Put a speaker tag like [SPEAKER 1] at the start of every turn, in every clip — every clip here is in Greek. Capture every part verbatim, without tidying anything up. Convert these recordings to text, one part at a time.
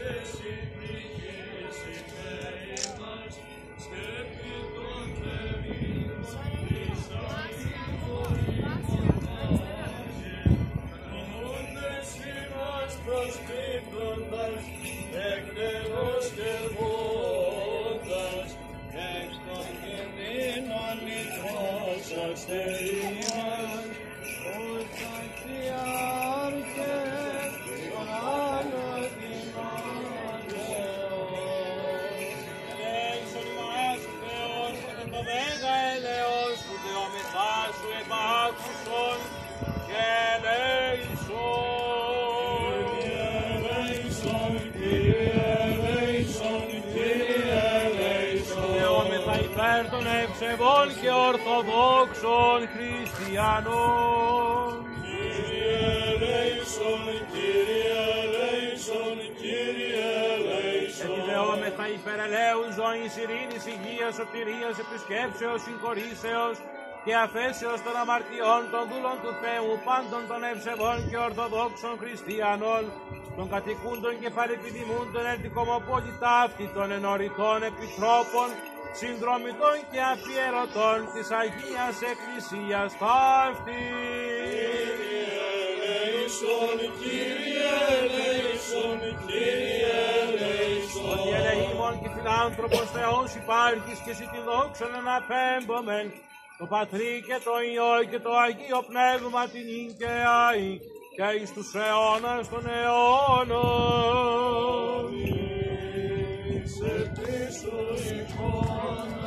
[SPEAKER 1] Των ευσεβών και ορθοδόξων χριστιανών.
[SPEAKER 2] Κύριε ελέησον, Κύριε ελέησον, Κύριε ελέησον.
[SPEAKER 1] Επιδεόμεθα υπερελαίου ζωής, ειρήνης, υγείας, σωτηρίας, επισκέψεως, συγχωρήσεως και αφέσεως των αμαρτιών των δούλων του Θεού, πάντων των ευσεβών και ορθοδόξων χριστιανών, των κατοικούντων και παρεπιδημούντων εν την κομοπόλητα αυτή των ενωριτών επιτρόπων, συνδρομητών και αφιερωτών της Αγίας Εκκλησίας ταύτης.
[SPEAKER 2] Κύριε ελέησον, Κύριε ελέησον, Κύριε ελέησον.
[SPEAKER 1] Ότι ελεήμων και φιλάνθρωπος Θεός υπάρχεις και εσύ τη δόξον αναπέμπομεν, το Πατρί και το Υιό και το Αγίο Πνεύμα την ίν και αη και εις τους αιώνας των αιώνων.
[SPEAKER 2] Σε πίσω εικόνα.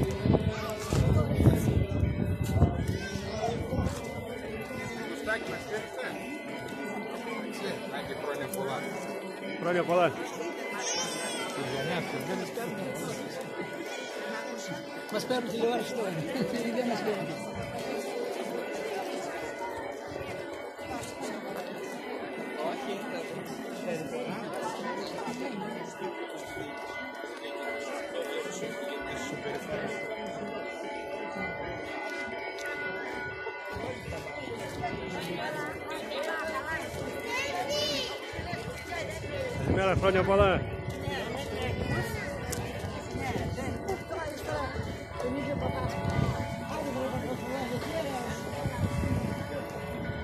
[SPEAKER 3] Στάκι μας κέρδισε. Άκη χρόνια πολλά.
[SPEAKER 1] Χρόνια πολλά.
[SPEAKER 4] Μας παίρνουν τηλεόραση τώρα. Δεν μας παίρνουν.
[SPEAKER 1] Καλημέρα, χρόνια πολλά.
[SPEAKER 4] Τον ίδιο παπά. Άλλη βρήκα το